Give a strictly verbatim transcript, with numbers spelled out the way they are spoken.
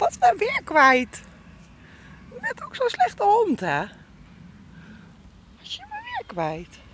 Wat ben weer kwijt. Je bent ook zo'n slechte hond, hè? Was je me weer kwijt.